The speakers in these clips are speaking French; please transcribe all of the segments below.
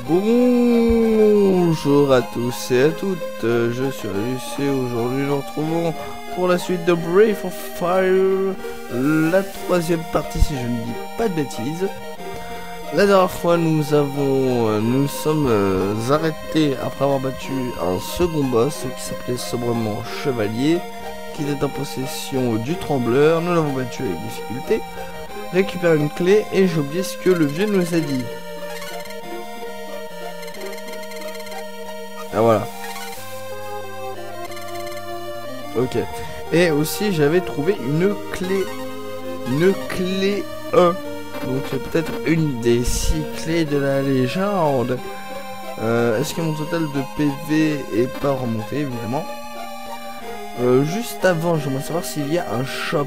Bonjour à tous et à toutes, je suis Alice et aujourd'hui nous retrouvons pour la suite de Breath of Fire, la troisième partie si je ne dis pas de bêtises. La dernière fois nous sommes arrêtés après avoir battu un second boss qui s'appelait sobrement Chevalier, qui était en possession du trembleur. Nous l'avons battu avec difficulté, récupéré une clé et j'ai oublié ce que le vieux nous a dit. Ah voilà. Ok. Et aussi j'avais trouvé une clé. Une clé 1. Donc c'est peut-être une des 6 clés de la légende. Est-ce que mon total de PV est pas remonté évidemment. Juste avant, j'aimerais savoir s'il y a un shop.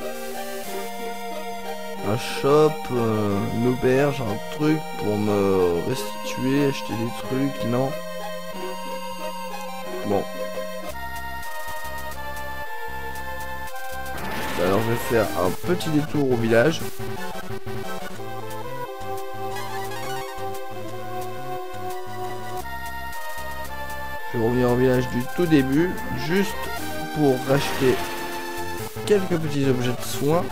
Un shop, une auberge, un truc pour me restituer, acheter des trucs, non? Bon. Alors je vais faire un petit détour au village. Je vais revenir au village du tout début, juste pour racheter quelques petits objets de soins.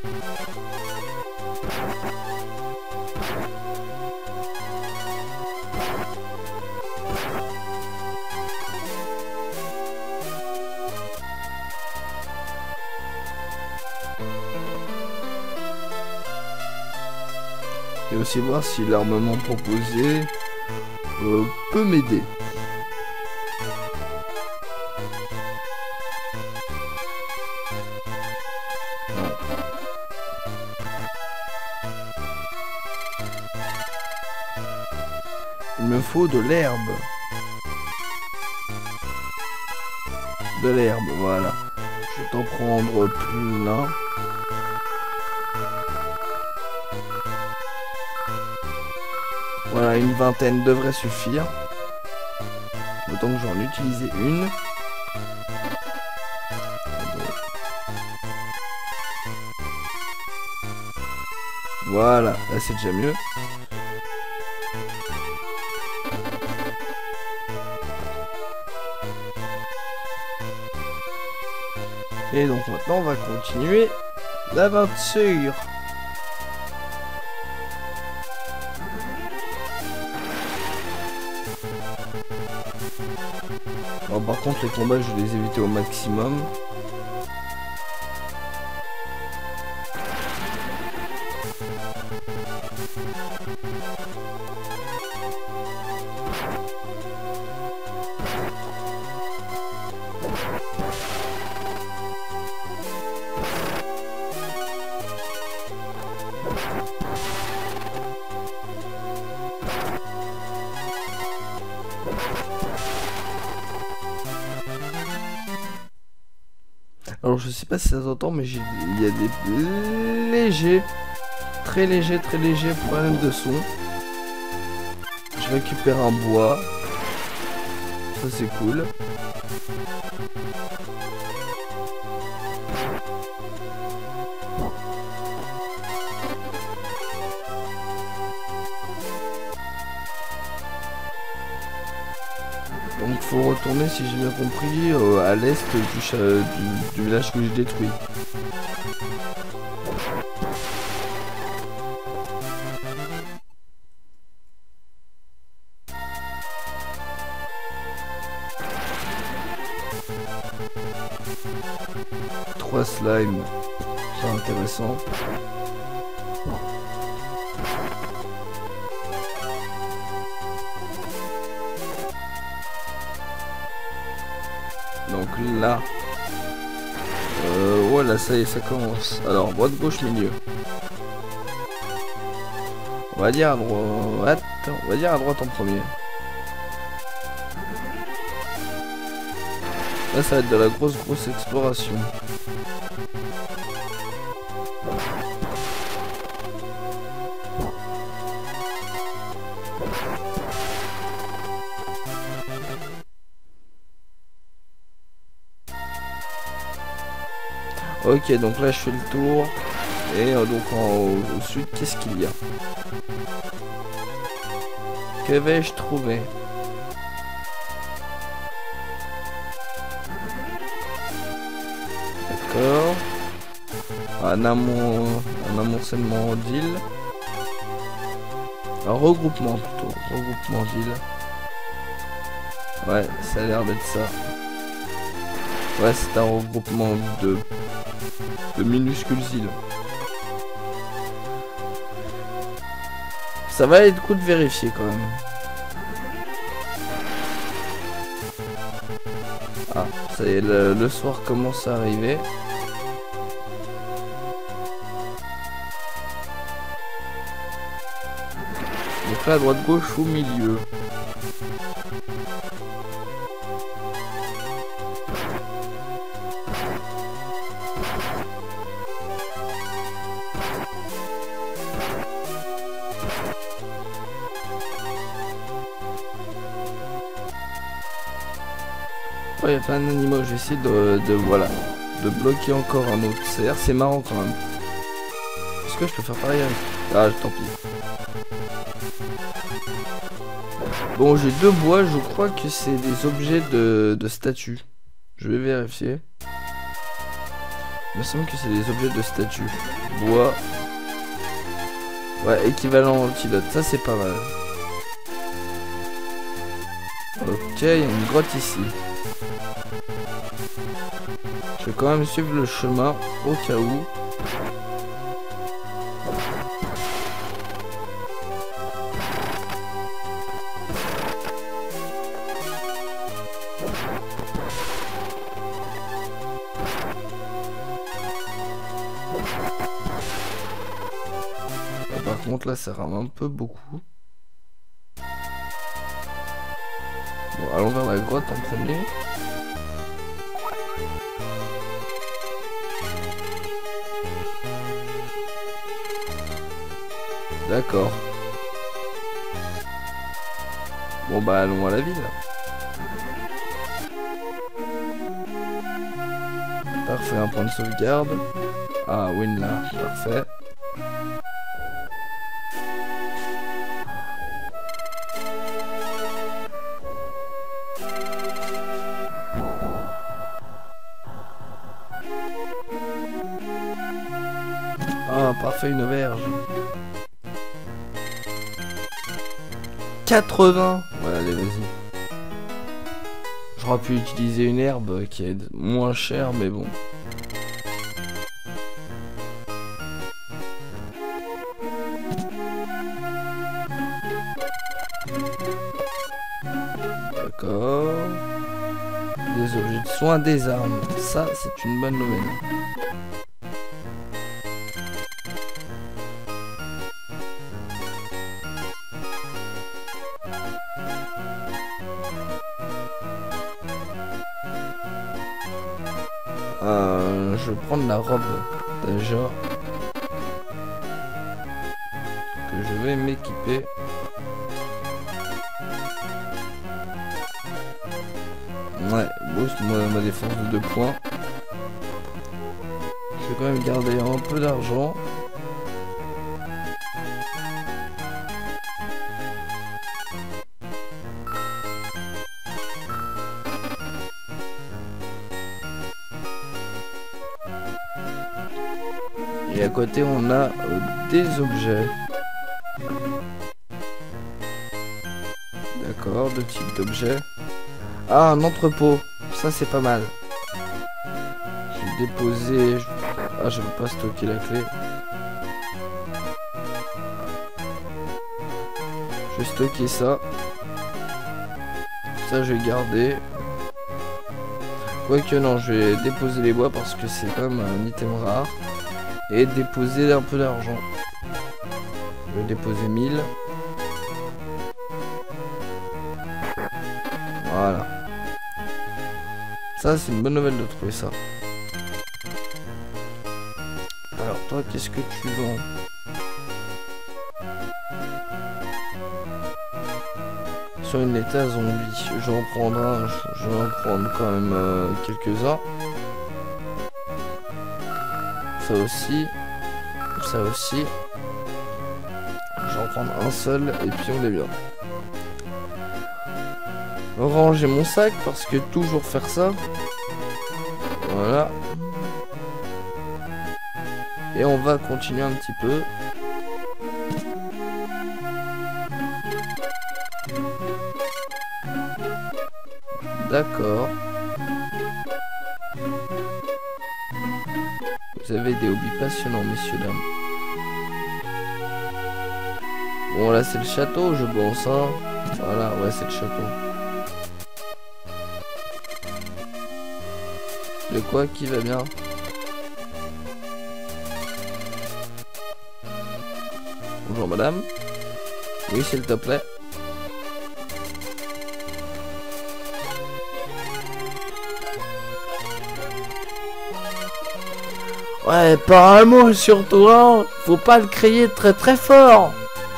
Et aussi voir si l'armement proposé peut m'aider. Il me faut de l'herbe. De l'herbe, voilà. Je vais t'en prendre plein. Voilà, une vingtaine devrait suffire. Autant que j'en utilise une. Voilà, là c'est déjà mieux. Et donc maintenant on va continuer l'aventure. Bon, par contre les combats je vais les éviter au maximum. Alors je sais pas si ça s'entend mais il y a des légers, très légers problèmes de son. Je récupère un bois. Ça c'est cool. Donc faut retourner si j'ai bien compris à l'est du village que j'ai détruit. Trois slimes, c'est intéressant. Donc là, voilà, ça y est, ça commence. Alors, droite, gauche, milieu. On va dire à droite, en premier. Là, ça va être de la grosse exploration. Ok, donc là je fais le tour. Et donc au sud, qu'est-ce qu'il y a? Que vais-je trouver? D'accord. Un amoncellement d'îles. Un regroupement plutôt. Regroupement d'îles. Ouais, ça a l'air d'être ça. Ouais, c'est un regroupement de minuscules îles. Ça va être cool de vérifier quand même. Ah, ça y est, le soir commence à arriver. Donc là, à droite, gauche, au milieu. Oh, il y a plein d'animaux, je vais essayer voilà, de bloquer encore un autre cerf. C'est marrant quand même. Est-ce que je peux faire pareil avec... Ah, tant pis. Bon, j'ai 2 bois, je crois que c'est des objets de statue. Je vais vérifier. Il me semble que c'est des objets de statue. Bois. Ouais, équivalent antidote, ça c'est pas mal. Ok, il y a une grotte ici. Je vais quand même suivre le chemin au cas où. Par contre là ça rame un peu beaucoup. Bon, allons vers la grotte en premier. D'accord. Bon bah allons à la ville. Parfait, un point de sauvegarde. Ah, win là, parfait. Ah, parfait, une auberge. 80. Ouais, allez, vas-y. J'aurais pu utiliser une herbe qui est moins chère, mais bon. D'accord. Des objets de soins, des armes. Ça, c'est une bonne nouvelle. Je vais prendre la robe déjà. Que je vais m'équiper. Ouais, boost ma défense de 2 points. Je vais quand même garder un peu d'argent. Et à côté on a des objets. D'accord, 2 types d'objets. Ah, un entrepôt. Ça c'est pas mal. Je vais déposer... Ah, je peux pas stocker la clé. Je vais stocker ça. Ça je vais garder. Quoique non, je vais déposer les bois parce que c'est quand même un item rare. Et déposer un peu d'argent. Je vais déposer 1000. Voilà. Ça, c'est une bonne nouvelle de trouver ça. Alors, toi, qu'est-ce que tu vends? Sur une état zombie. Je vais en prendre un. Je vais en prendre quand même quelques-uns. Ça aussi. Ça aussi. Je vais en prendre un seul et puis on est bien. ranger mon sac parce que toujours faire ça. Voilà. Et on va continuer un petit peu. D'accord. Vous avez des hobbies passionnants, messieurs, dames. Bon, là, c'est le château, je pense, hein. Voilà, ouais, c'est le château. De quoi? Qui va bien? Bonjour, madame. Oui, s'il te plaît. Ouais, par un mot surtout, hein. Faut pas le crier très très fort.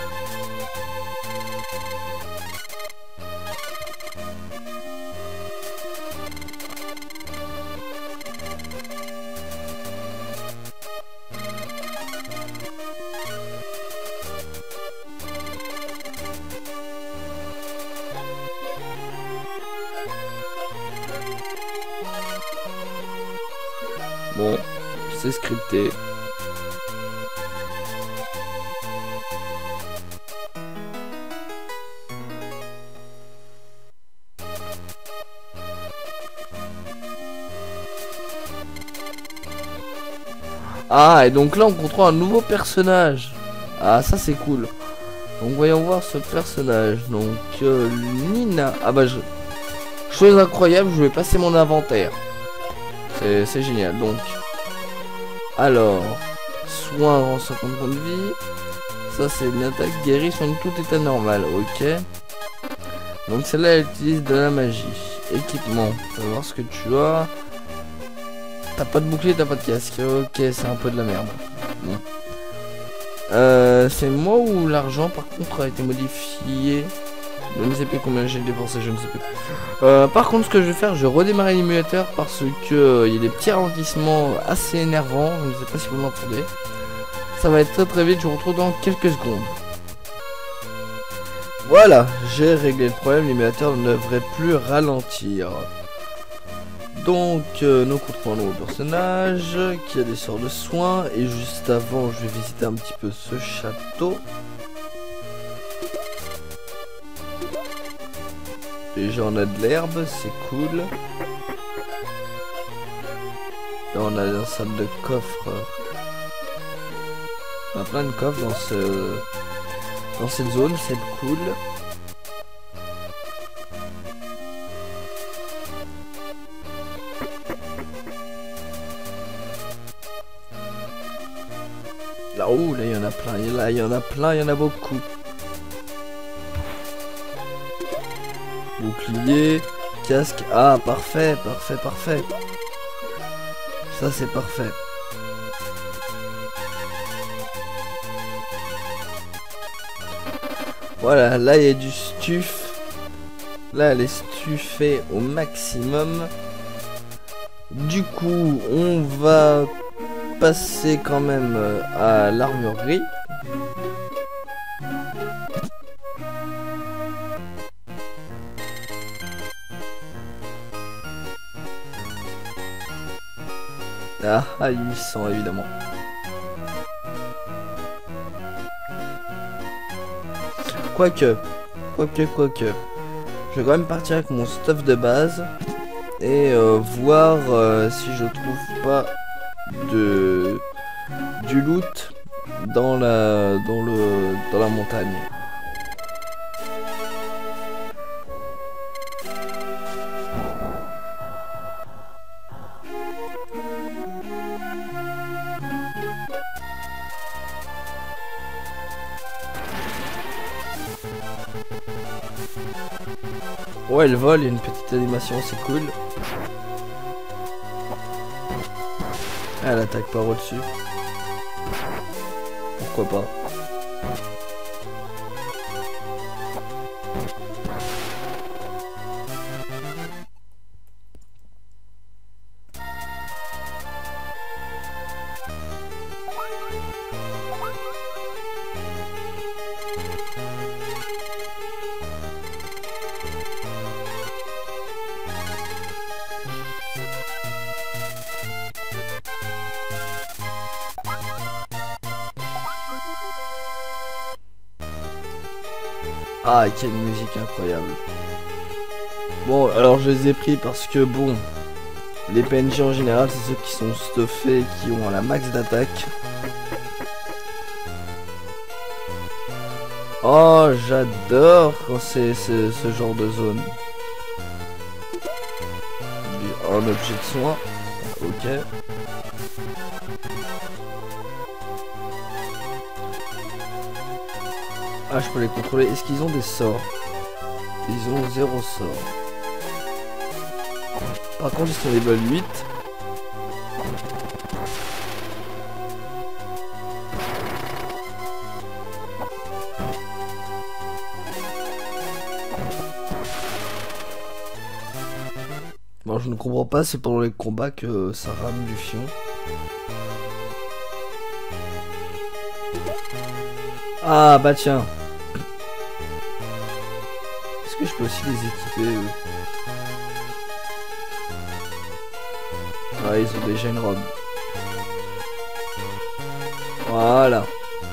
Bon, c'est scripté. Ah, et donc là on contrôle un nouveau personnage. Ah, ça c'est cool. Donc voyons voir ce personnage. Donc Nina. Ah bah chose incroyable, je vais passer mon inventaire. C'est génial. Donc alors soin rend 50 points de vie. Ça c'est une attaque guérie soigne tout état normal. Ok. Donc celle-là elle utilise de la magie. Équipement. On va voir ce que tu as. T'as pas de bouclier, t'as pas de casque. Ok, c'est un peu de la merde. Bon. C'est moi ou l'argent par contre a été modifié? Je ne sais plus combien j'ai dépensé, je ne sais plus. Par contre, ce que je vais faire, je vais redémarrer l'émulateur parce que il y a des petits ralentissements assez énervants. Je ne sais pas si vous l'entendez. Ça va être très très vite, je vous retrouve dans quelques secondes. Voilà, j'ai réglé le problème, l'émulateur ne devrait plus ralentir. Donc, nous contrôlons un nouveau personnage qui a des sorts de soins. Et juste avant, je vais visiter un petit peu ce château. Déjà, on a de l'herbe, c'est cool. Là, on a une salle de coffre. On a plein de coffres dans cette zone, c'est cool. Là-haut, là, il y en a plein. Là, il y en a plein, il y en a beaucoup. Bouclier, casque. Ah, parfait, parfait, parfait. Ça, c'est parfait. Voilà, là, il y a du stuff. Là, elle est stuffée au maximum. Du coup, on va passer quand même à l'armurerie. Ah, 800 évidemment. Quoique. Je vais quand même partir avec mon stuff de base et voir si je trouve pas du loot dans la montagne. Ouais, elle vole, il y a une petite animation, c'est cool. Elle attaque par au-dessus. Pourquoi pas. Ah, quelle musique incroyable. Bon, alors je les ai pris parce que bon, les PNJ en général, c'est ceux qui sont stuffés, qui ont la max d'attaque. Oh, j'adore quand c'est ce genre de zone. Un objet de soin. Ok. Ah, je peux les contrôler. Est-ce qu'ils ont des sorts? Ils ont 0 sort. Par contre, ils sont level 8. Bon, je ne comprends pas, c'est pendant les combats que ça rame du fion. Ah, bah tiens. Est-ce que je peux aussi les équiper, eux? Ah, ils ont déjà une robe. Voilà.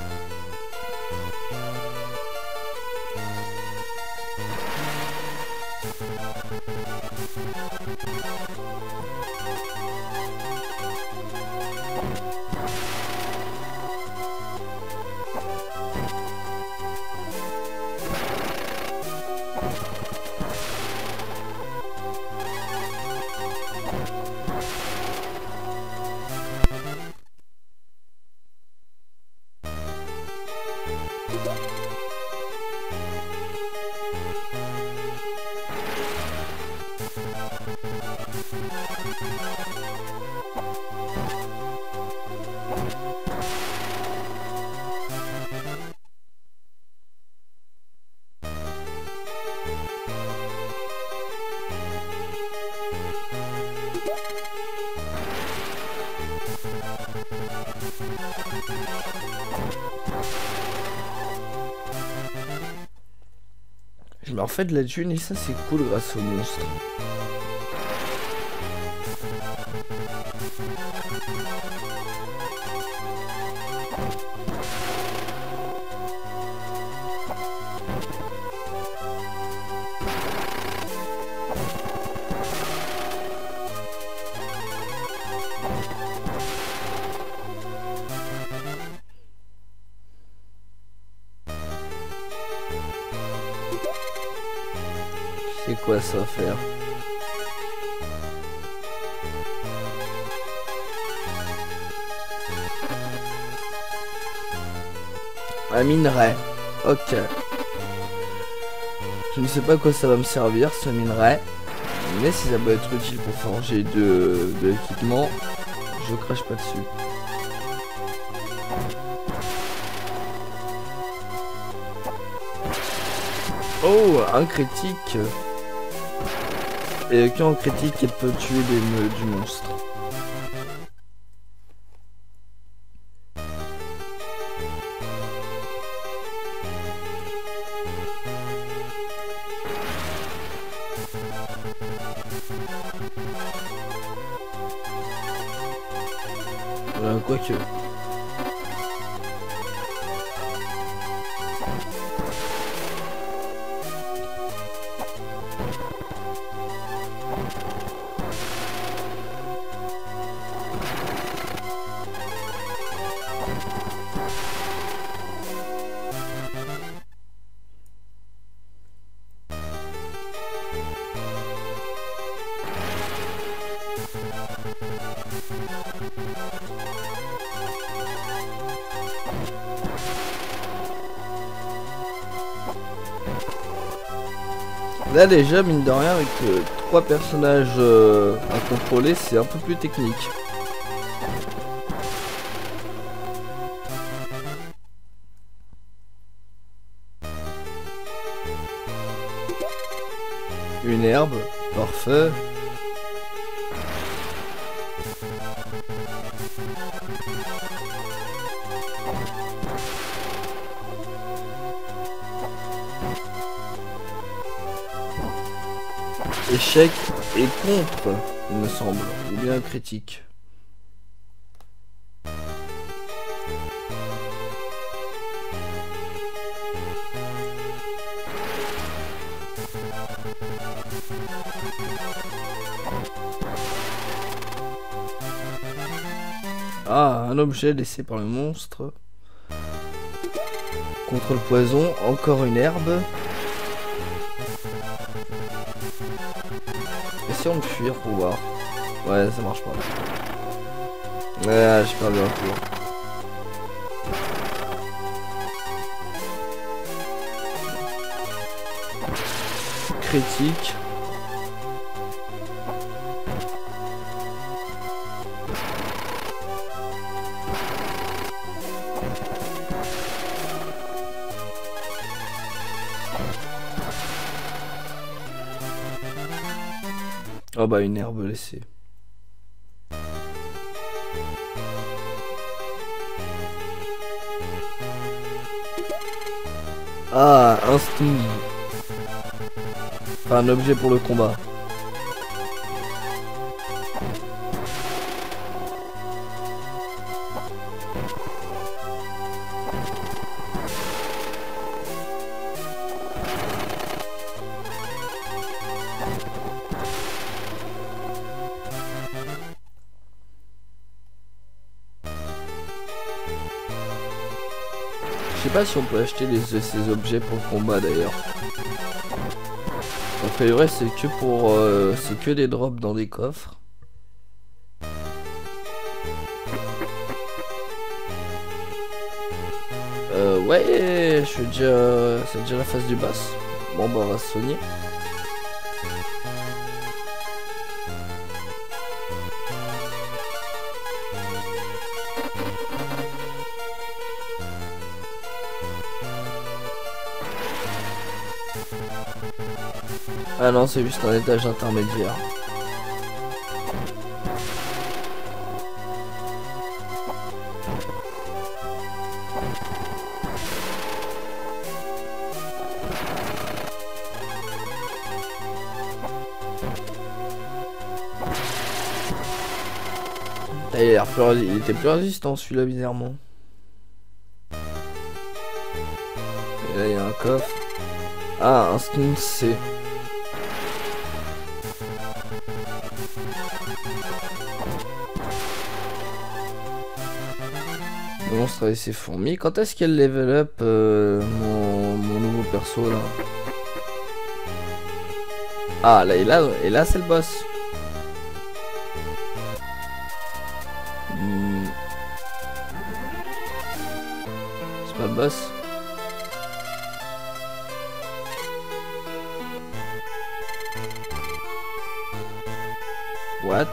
Je me refais de la thune et ça c'est cool grâce aux monstres. C'est quoi ça à faire? Un minerai. Ok. Je ne sais pas à quoi ça va me servir ce minerai. Mais si ça peut être utile pour forger de l'équipement, je crache pas dessus. Oh, un critique. Et quand on critique, elle peut tuer du monstre. Quoique. Là déjà mine de rien avec 3 personnages à contrôler c'est un peu plus technique. Une herbe, parfait. Échec et contre, il me semble, ou bien critique. Ah, un objet laissé par le monstre. Contre le poison, encore une herbe. Essayons de fuir pour voir. Ouais, ça marche pas. Ouais, j'ai perdu un tour. Critique. Oh bah une herbe laissée. Ah, un stun. Enfin, un objet pour le combat. Je sais pas si on peut acheter ces objets pour le combat d'ailleurs. A priori c'est que pour c'est que des drops dans des coffres. Ouais, c'est déjà la phase du boss. Bon bah on va se soigner. Ah non, c'est juste un étage intermédiaire. Il était plus résistant celui-là bizarrement. Et là il y a un coffre. Ah, un skin C. Le monstre avec ses fourmis. Quand est-ce qu'elle level up mon nouveau perso là? Ah là et là c'est le boss. C'est pas le boss. What?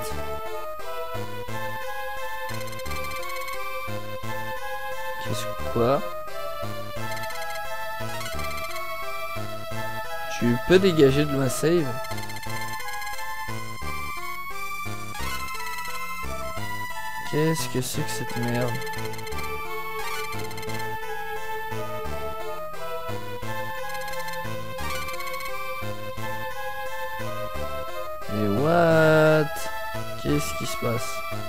Qu'est-ce que quoi? Tu peux dégager de ma save? Qu'est-ce que c'est que cette merde? Mais what? Qu'est-ce qui se passe?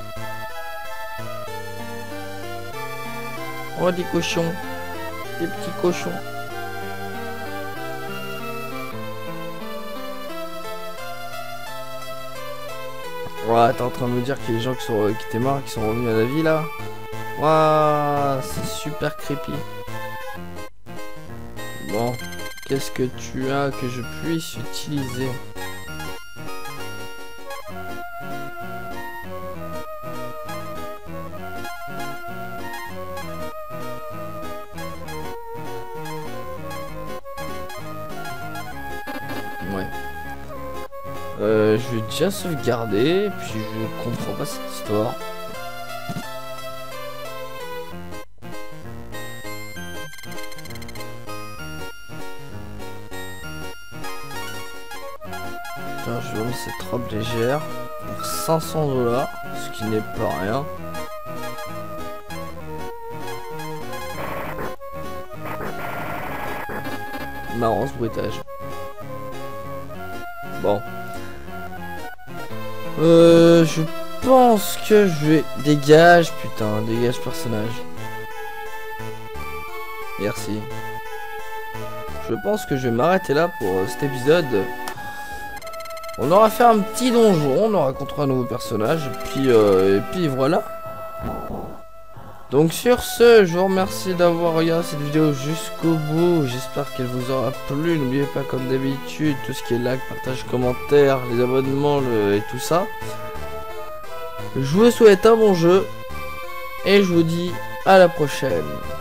Oh des cochons, des petits cochons. Ouais, t'es en train de me dire que les gens qui étaient morts, qui sont revenus à la vie là? Waouh, c'est super creepy. Bon, qu'est-ce que tu as que je puisse utiliser? Ouais. Je vais déjà sauvegarder, puis je comprends pas cette histoire. Putain, je vais vendre cette robe légère pour 500 $, ce qui n'est pas rien. Marrant ce bruitage. Bon. Je pense que je vais... Dégage, putain, dégage personnage. Merci. Je pense que je vais m'arrêter là pour cet épisode. On aura fait un petit donjon, on aura rencontré un nouveau personnage, et puis voilà. Donc sur ce, je vous remercie d'avoir regardé cette vidéo jusqu'au bout. J'espère qu'elle vous aura plu. N'oubliez pas, comme d'habitude, tout ce qui est like, partage, commentaire, les abonnements et tout ça. Je vous souhaite un bon jeu et je vous dis à la prochaine.